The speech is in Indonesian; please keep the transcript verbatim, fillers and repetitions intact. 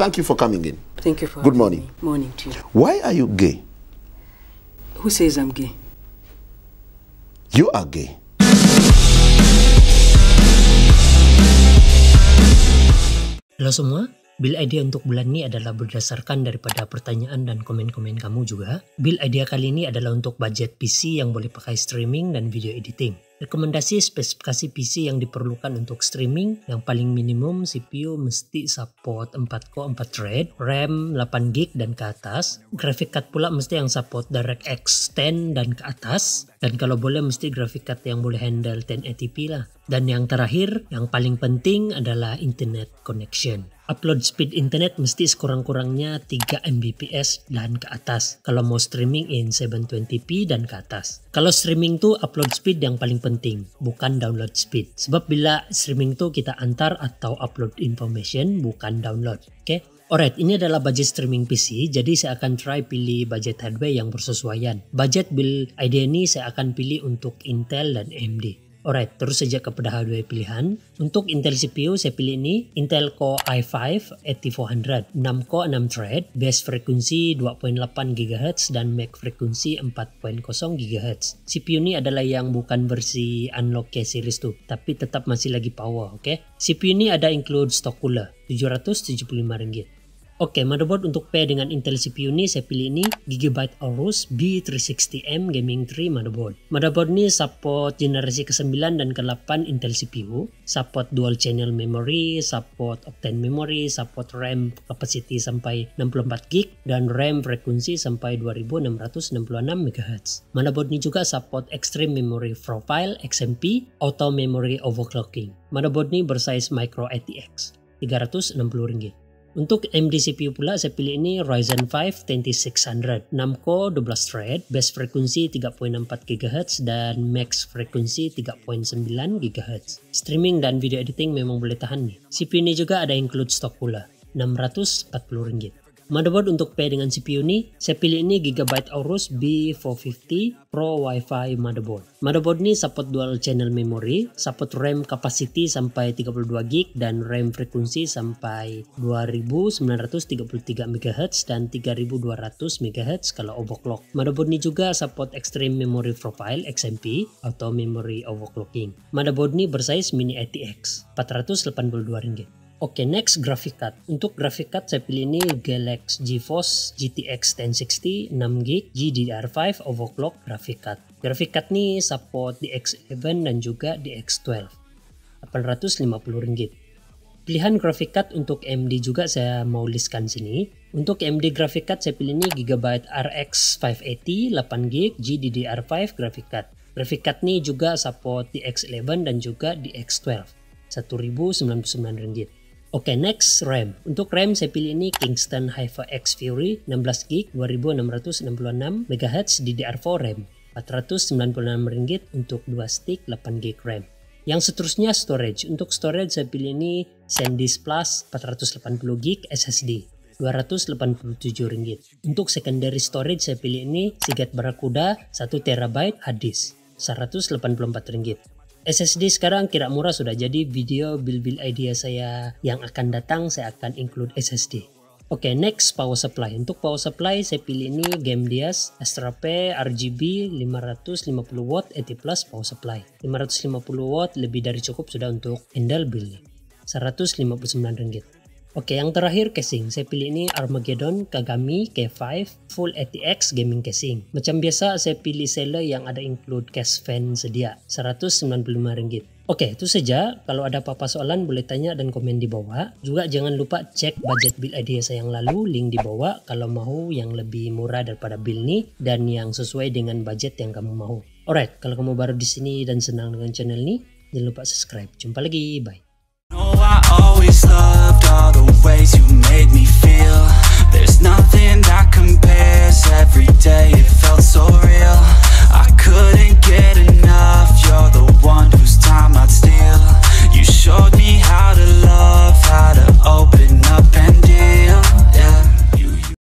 Thank you for coming in. Thank you for Good having morning. me. Morning to you. Why are you gay? Who says I'm gay? You are gay. Halo semua, build idea untuk bulan ini adalah berdasarkan daripada pertanyaan dan komen-komen kamu juga. Build idea kali ini adalah untuk budget P C yang boleh pakai streaming dan video editing. Rekomendasi spesifikasi P C yang diperlukan untuk streaming, yang paling minimum C P U mesti support empat core empat thread, RAM delapan gig dan ke atas. Graphic card pula mesti yang support DirectX sepuluh dan ke atas. Dan kalau boleh mesti graphic card yang boleh handle ten eighty p lah. Dan yang terakhir, yang paling penting adalah internet connection. Upload speed internet mesti sekurang-kurangnya tiga megabits dan ke atas. Kalau mau streaming in tujuh twenty p dan ke atas. Kalau streaming tuh upload speed yang paling penting, bukan download speed. Sebab bila streaming tuh kita antar atau upload information, bukan download. Oke? Okay? Alright, ini adalah budget streaming P C, jadi saya akan try pilih budget hardware yang bersesuaian. Budget build idea ini saya akan pilih untuk Intel dan A M D. Alright, terus saja kepada hardware pilihan. Untuk Intel C P U saya pilih ini Intel Core i five eighty-four hundred, enam core enam thread, base frekuensi dua koma delapan gigahertz dan max frekuensi empat koma nol gigahertz. C P U ini adalah yang bukan versi unlock K series tuh, tapi tetap masih lagi power, oke? Okay? C P U ini ada include stock cooler tujuh ratus tujuh puluh lima ringgit. Oke, okay, motherboard untuk pair dengan Intel C P U ini saya pilih ini Gigabyte Aorus B three sixty M Gaming three motherboard. Motherboard ini support generasi ke sembilan dan ke delapan Intel C P U, support dual channel memory, support Octane memory, support RAM capacity sampai enam puluh empat gig dan RAM frekuensi sampai dua ribu enam ratus enam puluh enam megahertz. Motherboard ini juga support Extreme Memory Profile X M P, Auto Memory Overclocking. Motherboard ini bersize Micro A T X, tiga ratus enam puluh ringgit. Untuk A M D C P U pula saya pilih ini Ryzen five twenty-six hundred, enam core dua belas thread, base frekuensi tiga koma enam empat gigahertz dan max frekuensi tiga koma sembilan gigahertz. Streaming dan video editing memang boleh tahan nih. C P U ini juga ada include stock pula, enam ratus empat puluh ringgit. Motherboard untuk pair dengan C P U ini, saya pilih ini Gigabyte Aorus B four fifty Pro Wi-Fi motherboard. Motherboard ini support dual channel memory, support RAM capacity sampai tiga puluh dua gig dan RAM frekuensi sampai dua ribu sembilan ratus tiga puluh tiga megahertz dan tiga ribu dua ratus megahertz kalau overclock. Motherboard ini juga support Extreme Memory Profile X M P, Auto Memory Overclocking. Motherboard ini bersize Mini A T X, empat ratus delapan puluh dua ringgit. Oke, okay, next graphic card. Untuk graphic card saya pilih ini Galaxy GeForce G T X ten sixty enam gig G D D R five overclock graphic card. Graphic card ini support D X eleven dan juga D X twelve, delapan ratus lima puluh ringgit. Pilihan graphic card untuk A M D juga saya mau listkan sini. Untuk A M D graphic card saya pilih ini Gigabyte R X five eighty delapan gig G D D R five graphic card. Graphic card ini juga support D X eleven dan juga D X twelve, seribu sembilan puluh sembilan ringgit. Oke, okay, next RAM. Untuk RAM saya pilih ini Kingston HyperX Fury enam belas gig dua ribu enam ratus enam puluh enam megahertz D D R four RAM, empat ratus sembilan puluh enam ringgit untuk dua stick delapan gig RAM. Yang seterusnya storage. Untuk storage saya pilih ini SanDisk Plus empat ratus delapan puluh gig S S D, dua ratus delapan puluh tujuh ringgit. Untuk secondary storage saya pilih ini Seagate Barracuda satu terabyte hard disk, seratus delapan puluh empat ringgit. S S D sekarang kira murah sudah, jadi video build-build idea saya yang akan datang saya akan include S S D. Oke, okay, next power supply. Untuk power supply saya pilih ini Gamedias Astrape R G B lima ratus lima puluh watt eighty plus power supply. lima ratus lima puluh watt lebih dari cukup sudah untuk handle build, seratus lima puluh sembilan ringgit. Oke, yang terakhir casing. Saya pilih ini Armageddon Kagami K five Full A T X Gaming Casing. Macam biasa saya pilih seller yang ada include case fan sedia, seratus sembilan puluh lima ringgit. Oke, itu saja. Kalau ada apa-apa soalan boleh tanya dan komen di bawah. Juga jangan lupa cek budget build idea saya yang lalu, link di bawah kalau mau yang lebih murah daripada build ini dan yang sesuai dengan budget yang kamu mau. Alright, kalau kamu baru di sini dan senang dengan channel ini, jangan lupa subscribe. Jumpa lagi, bye. Oh, I always loved all the ways you made me feel. There's nothing that compares every day. It